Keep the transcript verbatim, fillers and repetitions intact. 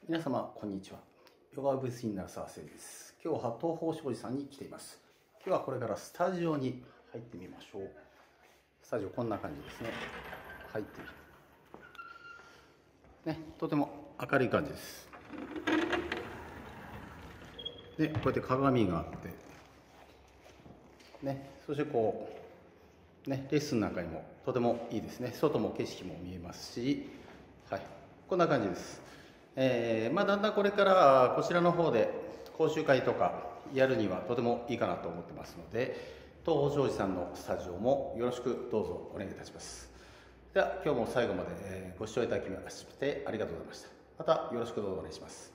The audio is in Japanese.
皆様こんにちは。ヨガウェブスインナー澤瀬です。今日は東方商事さんに来ています。今日はこれからスタジオに入ってみましょう。スタジオこんな感じですね。入ってみる。ね、とても明るい感じです。で、こうやって鏡があって、ね、そしてこうね、レッスンなんかにもとてもいいですね。外も景色も見えますし、はい、こんな感じです。えーまあ、だんだんこれからこちらの方で講習会とかやるにはとてもいいかなと思ってますので、東方商事さんのスタジオもよろしくどうぞお願いいたします。では今日も最後までご視聴いただきましてありがとうございました。またよろしくどうぞお願いします。